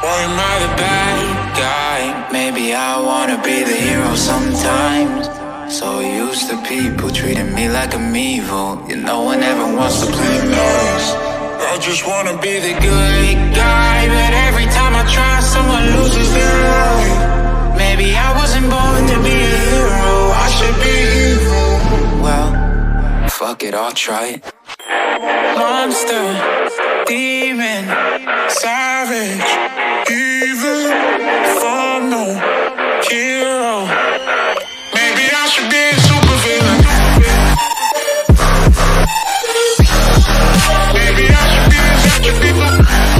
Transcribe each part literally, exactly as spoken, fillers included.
Why am I the bad guy? Maybe I wanna be the hero sometimes. So used to people treating me like I'm evil. You know one never wants to play nice. I just wanna be the good guy, but every time I try, someone loses their life. Maybe I wasn't born to be a hero, I should be evil. Well, fuck it, I'll try it. Monster, demon, savage, evil, phony, hero. Maybe I should be a supervillain. Maybe I should be a such a villain.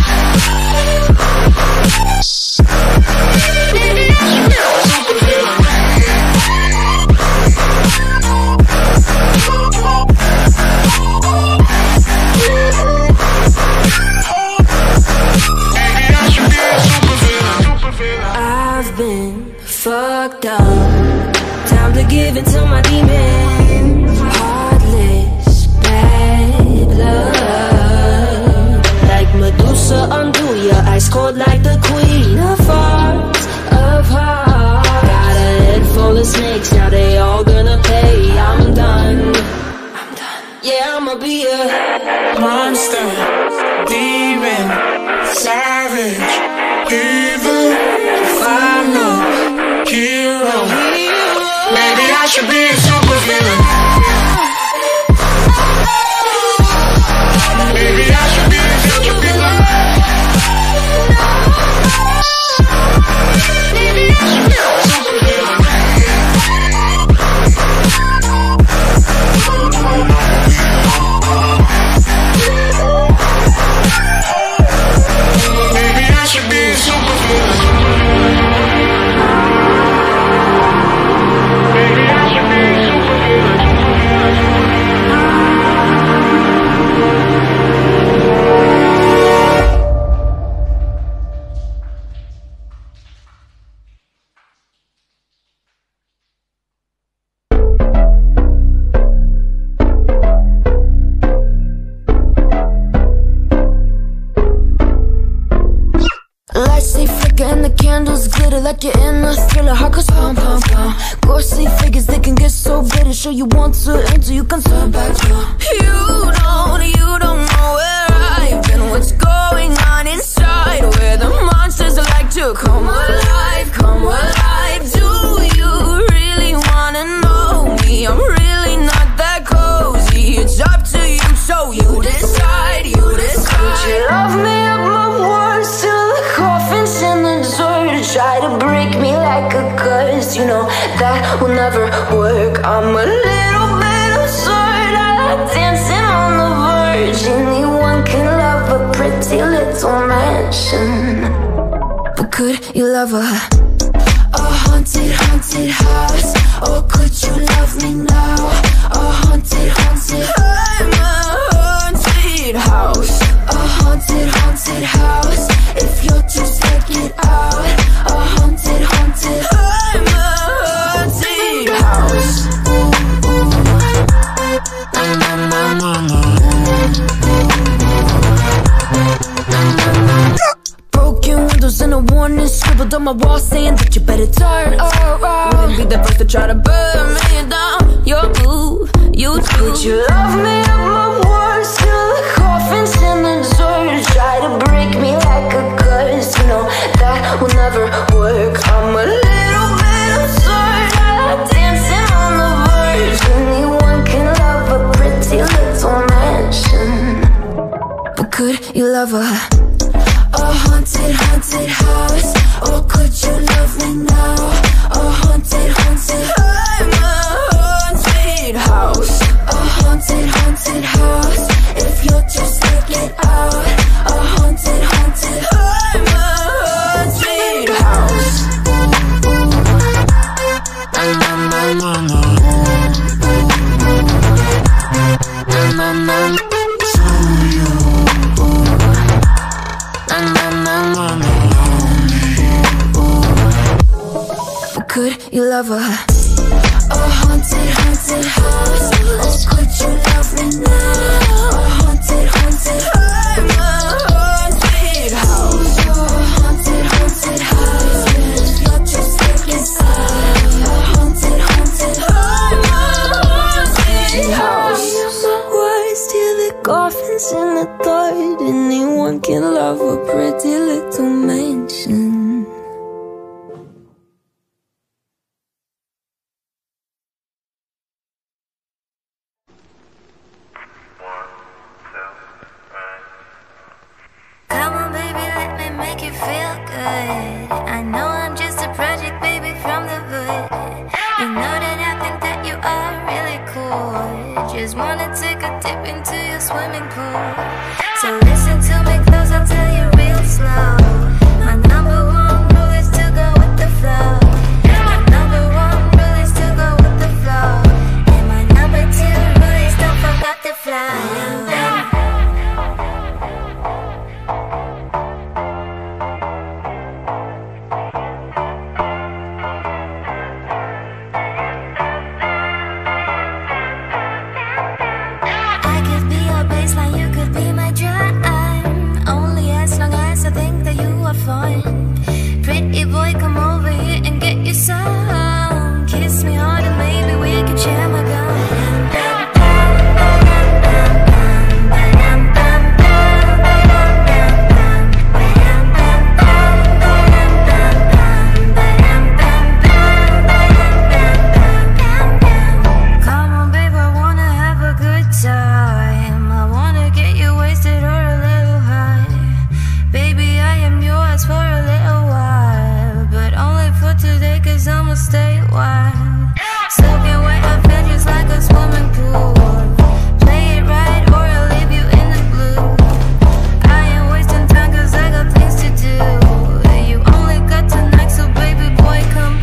Maybe I should be a supervillain. I've been fucked up. Time to give it to my demons. Heartless, bad blood. Like Medusa, undo your ice cold like the queen of hearts, of hearts. Got a head full of snakes, now they all gonna pay. I'm done, I'm done. Yeah, I'ma be a Monster, demon, savage, evil, final, hero. Maybe I should be a supervillain. Maybe I should be a such a villain. Maybe I should be a supervillain. Maybe I should be a supervillain. Maybe I should be a supervillain. lights they flicker and the candles glitter like you're in a thriller. Heart goes pum pum pum. Ghostly figures, they can get so bitter. Show you want to enter, you can turn back. You don't, you don't know where I've been, what's going on inside, where the monsters like to come alive, come alive. Do you really wanna know me? I'm really not that cozy. It's up to you, so you decide, you decide. Could you love me up my words till the coffin's in the dirt? Try to break me like a curse, you know that will never work. I'm a little bit absurd, I like dancing on the verge. Anyone can love a pretty little mansion, but could you love a a haunted, haunted house? Or could you love me now? A haunted, haunted, I'm a haunted house. A haunted, haunted house. If you're too scared, get out. A haunted, haunted, I'm a haunted house. Na na na na na. Broken windows and a warning scribbled on my wall saying that you better turn around. Wouldn't be the first to try to burn me down. Your move, you too. Could you love me up my words till the coffin's in the dirt? Try to break me like a curse, you know that will never work. I'm a little bit absurd, I like dancing on the verge. Anyone can love a pretty little mansion, but could you love a a haunted, haunted house? Or could you love me now? A haunted, haunted, I'm a haunted house. A haunted, haunted house. If you're too scared, get out. A haunted, haunted, I'm a haunted house. Na na na na. Na na na. Could you love a a haunted, haunted house? Or could you love me now? A haunted, haunted, I'm a haunted house. A haunted, making love a pretty little mansion. Come on, baby, let me make you feel good. I know I'm just a project, baby, from the hood. You know that I think that you are really cool. Just wanna take a dip into your swimming pool. So listen to me close, I'll tell you real slow. My number one rule is to go with the flow. My number one rule is to go with the flow. And my number two rule is don't forget to fly. Pretty boy, come over here and get your some. Kiss me hard and maybe we can share my gun. Come on, babe, I wanna have a good time. I wanna get you wasted or a little high. Baby, I am yours for a little while, but only for today, cause I'ma stay a while. Soaking wet, I feel just like a swimming pool. Play it right or I'll leave you in the blue. I ain't wasting time cause I got things to do. You only got tonight, so baby boy, come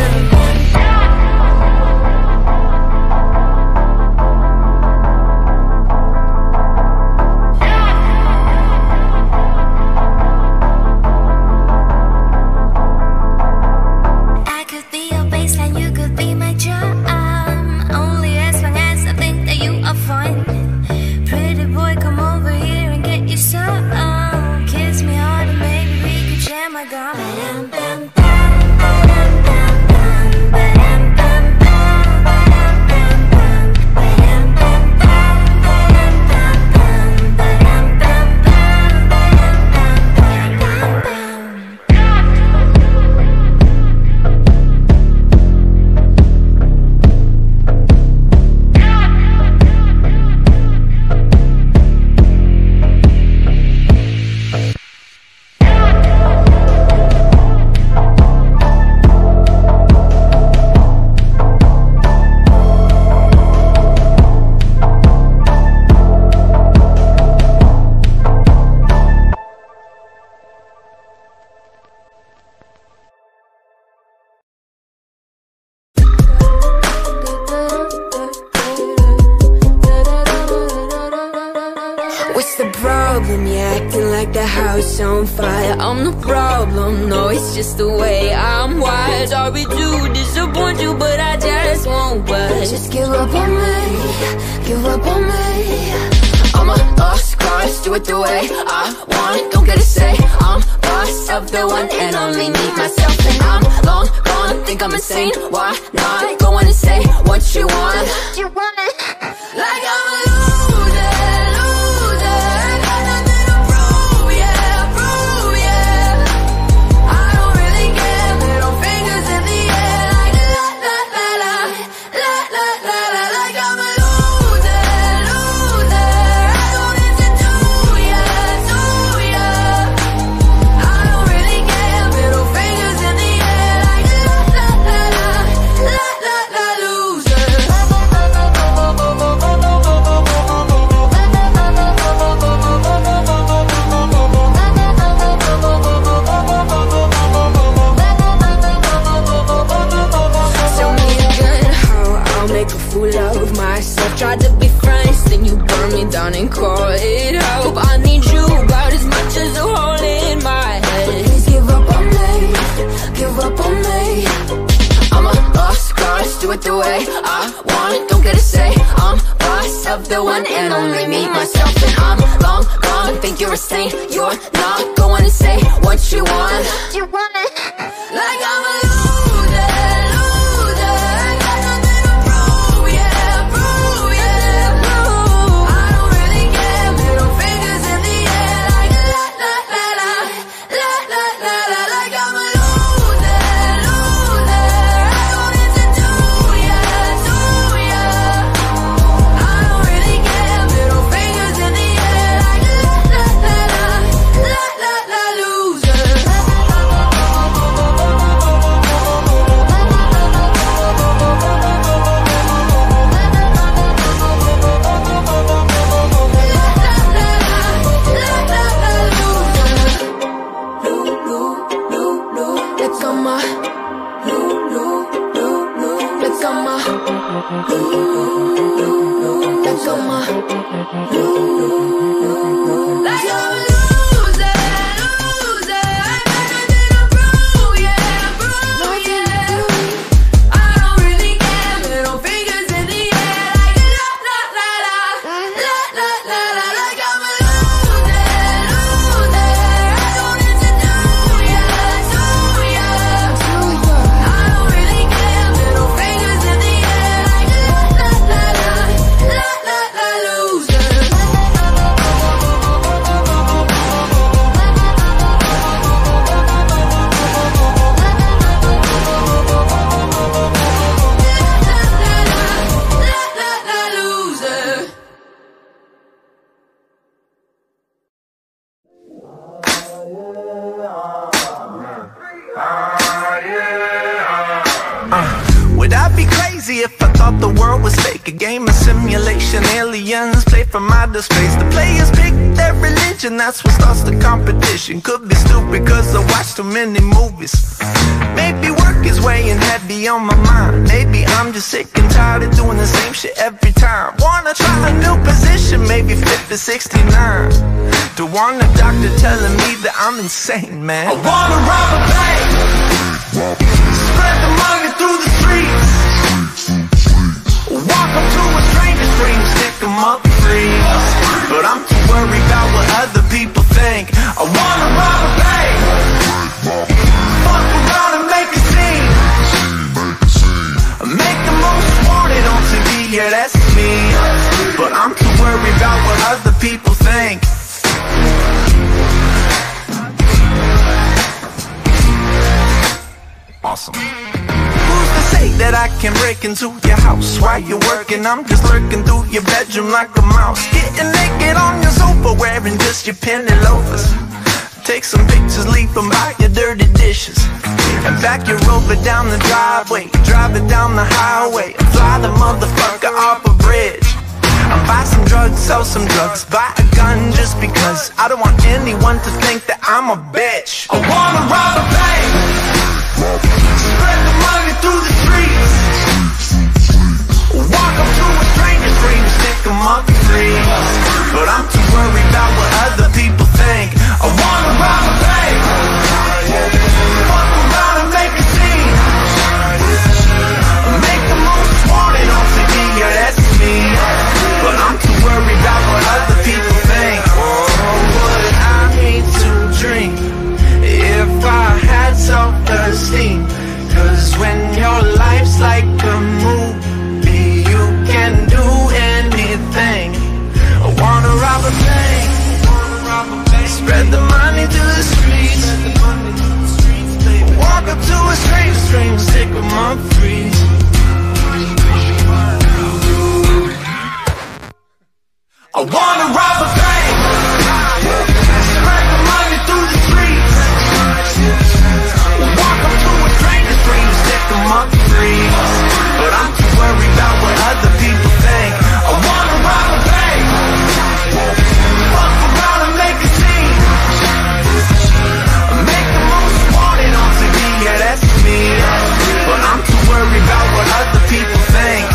What's the problem? You're acting like the house on fire. I'm the problem, no, it's just the way I'm wired. Sorry to disappoint you, but I just won't budge. Just give up on me, give up on me. I'm a lost cause, do it the way I want. Don't get a say, I'm boss of the one and only me, myself. And I'm long gone, think I'm insane. Why not go on and say what you want? You want it like I'm a loser. Tried to be friends, then you burned me down and call it help. I need you about as much as a hole in my head. Please give up on me, give up on me. I'm a lost cause, do it the way I want. Don't get a say, I'm boss of the one and only me, myself. And I'm long gone, think you're a saint. You're not going to say what you want. You want it like I'm a loser. La Would I be crazy if I thought the world was fake? A game of simulation, aliens play from outer space. The players pick their religion, that's what starts the competition. Could be stupid cause I watch too many movies. Maybe work is weighing heavy on my mind. Maybe I'm just sick and tired of doing the same shit every time. Wanna try a new position, maybe flip to sixty-nine. Don't want a doctor telling me that I'm insane, man. I wanna rob a bank, spread the money through the streets, walk up to a stranger's dream, stick them up free. But I'm too worried about what other people think. I wanna rob a bank, fuck around and make a scene, make the most wanted on T V, yeah that's me. But I'm too worried about what other people think. Awesome. Who's to say that I can break into your house while you're working? I'm just lurking through your bedroom like a mouse, getting naked on your sofa, wearing just your penny loafers. Take some pictures, leave them by your dirty dishes, and back your Rover down the driveway, drive it down the highway, and fly the motherfucker off a bridge. I'll buy some drugs, sell some drugs, buy a gun just because I don't want anyone to think that I'm a bitch. I wanna rob a bank, spread the money through the streets, walk up to a stranger's dream, stick them up free. But I'm too worried about what other people think. I wanna rob a bank, fuck around and make a scene, make the most wanted on T V, yeah that's me. But I'm too worried about what other people think. Oh, would I hate to dream if I had self-esteem? Cause when your life's like a movie, you can do anything. I wanna rob a bank, spread the money to the streets, walk up to a stranger's dream, stick them up free. I wanna rob a bank, spread the money through the streets, walk up to a stranger's dream, stick them up free. But I'm too worried about what other people think. I wanna rob a bank, fuck around and make a scene, make the most wanted on T V, yeah that's me. But I'm too worried about what other people think.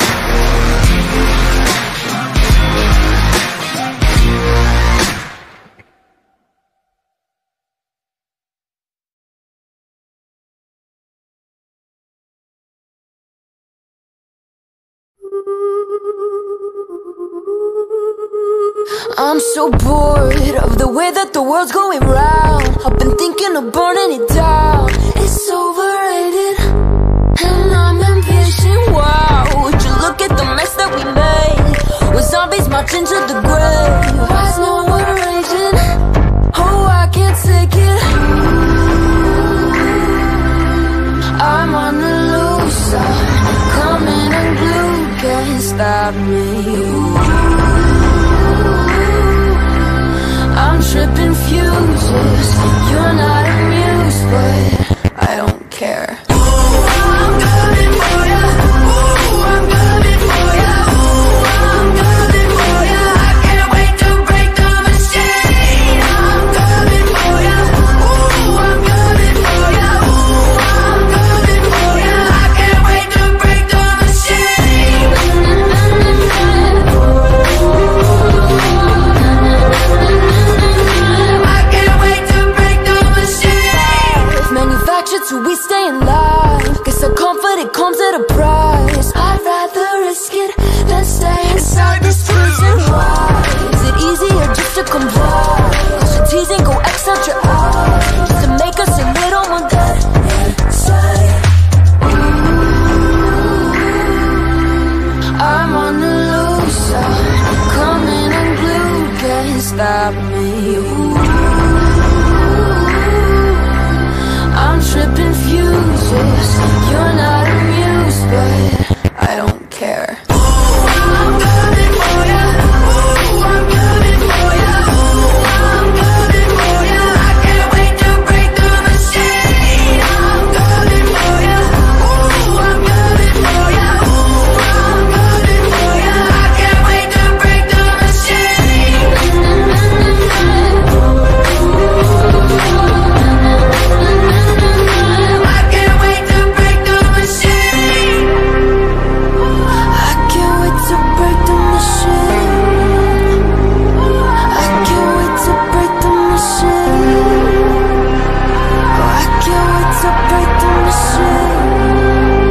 I'm so bored of the way that the world's going round. I've been thinking of burning it down. It's overrated, and I'm impatient. Wow, would you look at the mess that we made? With zombies marching to the grave. Why's no one raging? Oh, I can't take it. I'm on the loose, I'm coming unglued. Can't stop me. I'm tripping fuses. You're not amused, but I don't care. Ooh, I'm coming for ya. Ooh, I'm coming for ya. Ooh, I'm coming for ya. I can't wait to break the machine. I'm coming for ya. Ooh, I'm coming for ya. Ooh, I'm coming for ya. I can't wait to break the machine. stop me. Ooh, I'm tripping fuses. You're not amused, but I don't care. I'm coming for ya. Ooh, I'm coming for ya. Ooh, I'm coming for ya. I can't wait to break the machine. I'm coming for ya. Ooh, I'm coming for ya. Ooh, I'm coming for ya. I can't wait to break the machine. I can't wait to break the machine. I can't wait to break the machine. I can't wait to break the machine. I can't wait to break the machine.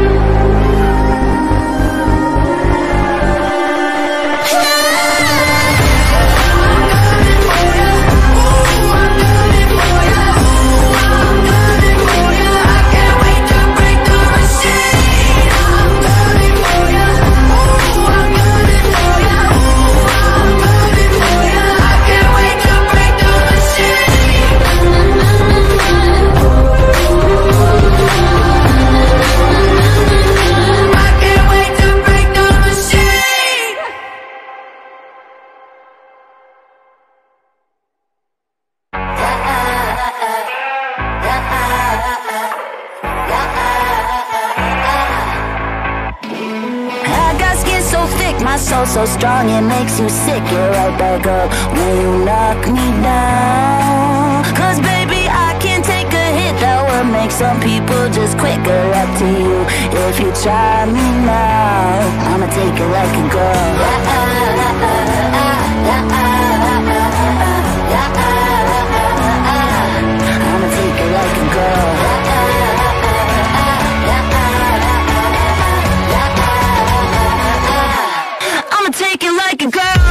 My soul so strong it makes you sick. You're right back up when you knock me down. Cause baby I can't take a hit that would make some people just quicker. Up to you if you try me now. I'ma take it like a girl. I'ma take it like a girl. Take it like a girl.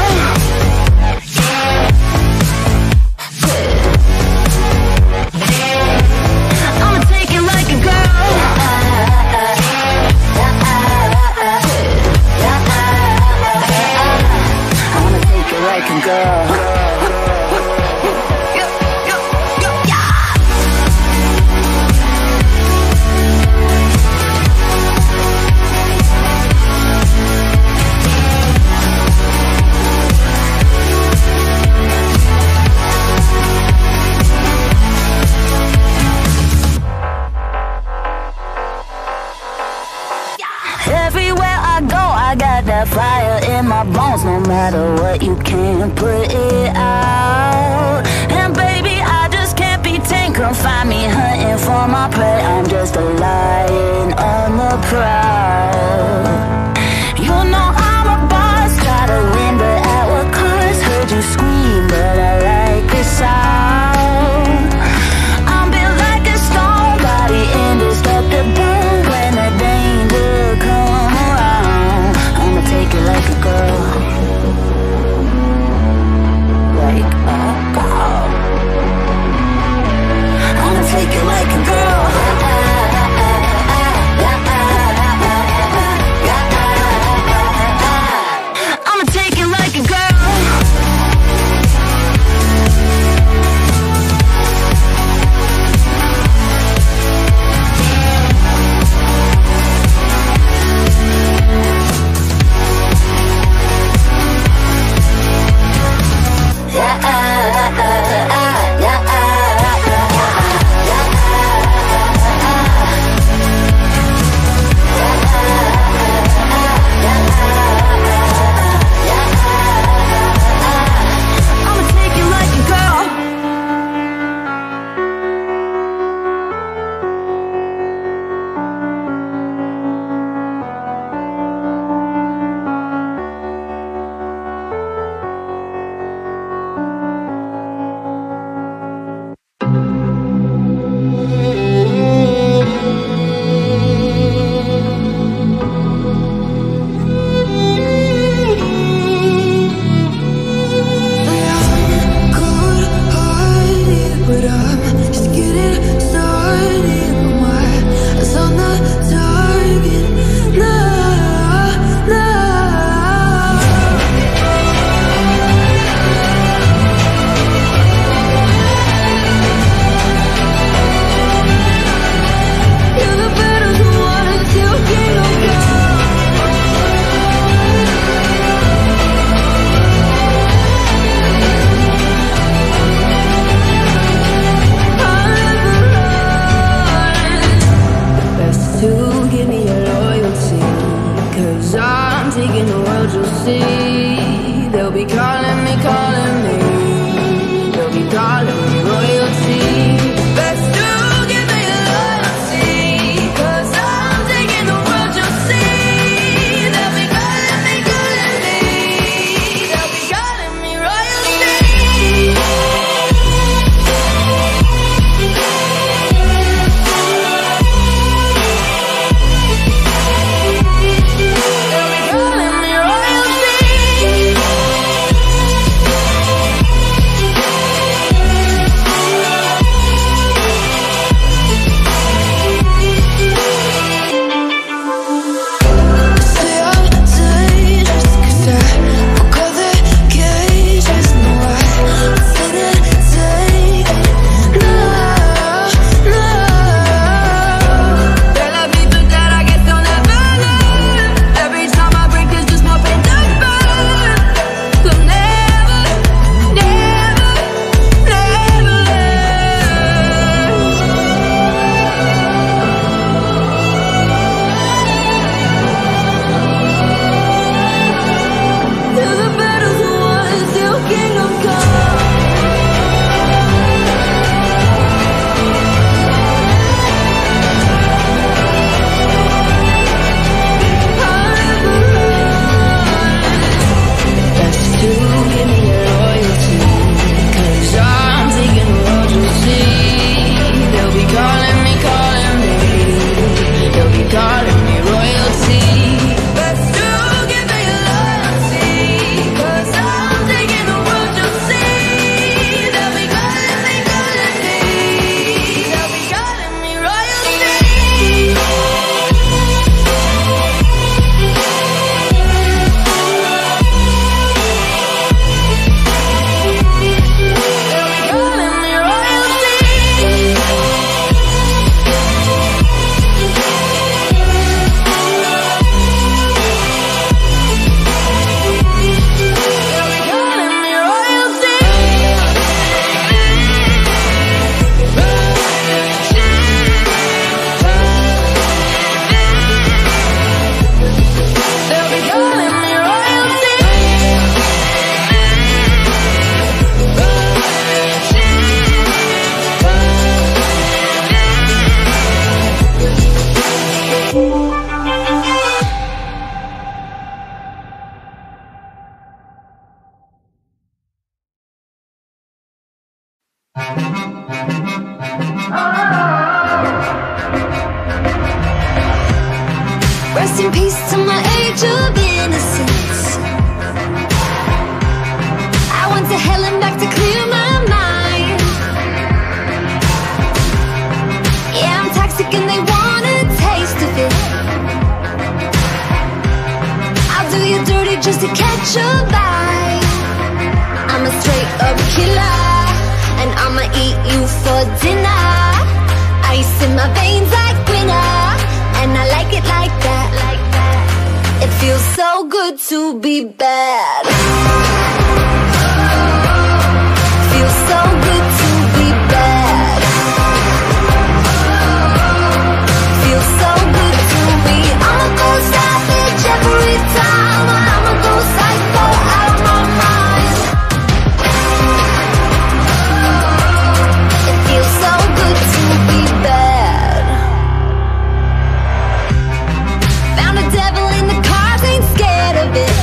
I'ma take it like a girl. I'ma take it like a girl. Everywhere I go, I got that fire in my bones. No matter what, you can't put it out. And baby, I just can't be tamed. Come find me hunting for my prey. I'm just a lion on the prowl. You know I'm a boss, try to win, but at what cost? Heard you scream, but I like the sound. I'm built like a stone, body indestructible. When the danger come around, I'ma take it like a girl. Like a girl. I'ma take it like a girl. Rest in peace to my age of innocence. I went to hell and back to clear my mind. Yeah, I'm toxic and they want a taste of it. I'll do you dirty just to catch a bite. I'm a straight up killer, and I'ma eat you for dinner. Ice in my veins like winter, and I like it like that. It feels so good to be bad. Feels so good to be bad. Feels so good to be. I'ma go savage every time. I'ma go psycho out of my mind. It feels so good to be bad. Found a devil in the cars, ain't scared of it.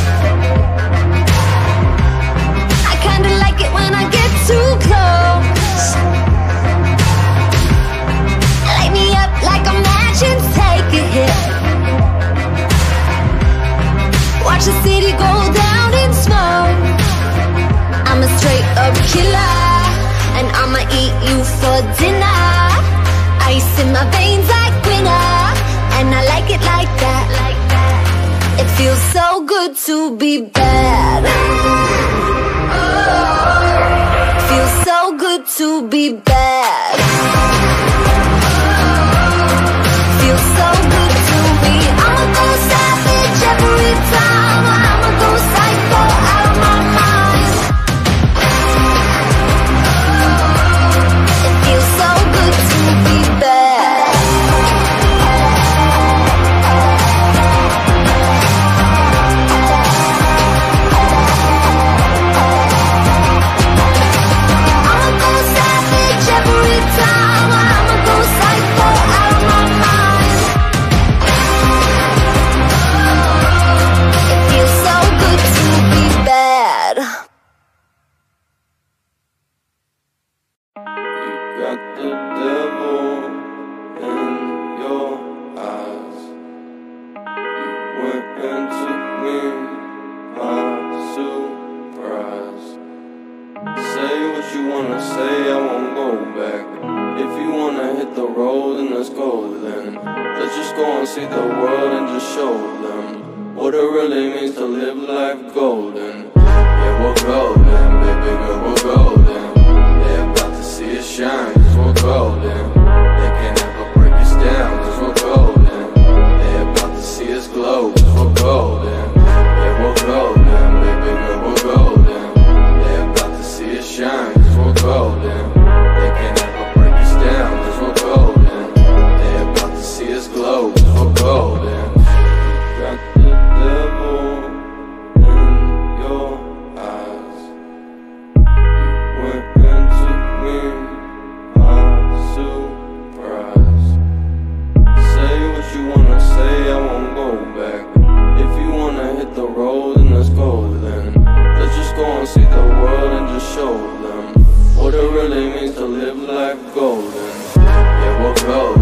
I kinda like it when I get too close. Light me up like a match and take a hit. Watch the city go down in smoke. I'm a straight up killer, and I'ma eat you for dinner. Ice in my veins like winter, and I like it like that. It feels so good to be bad. Feels so good to be bad. Feels so good to be. I'ma go savage every time. I'ma go psycho out of my mind. It feels so good to be bad. I'ma go savage every time. I'ma go psycho out of my mind. It feels so good to be bad. Got the devil in your eyes. You went and took me by surprise. Say what you wanna say, I won't go back. If you wanna hit the road, then let's go then. Let's just go and see the world and just show them what it really means to live life golden. Yeah, we're golden, baby girl, we're golden. They're about to see us shine, cause we're golden. They can't ever break us down, cause we're golden. They're about to see us glow, cause we're golden. Yeah, we're golden, baby girl, we're golden. They're about to see us shine, cause we're golden. They can't ever break us down, cause we're golden. They're about to see us glow, cause we're golden. Got the devil in your eyes. You went and took me by surprise. Say what you wanna say, I won't go back. If you wanna hit the road, then let's go then. Let's just go and see the world and just show them what it really means to live life golden. Yeah, we're golden.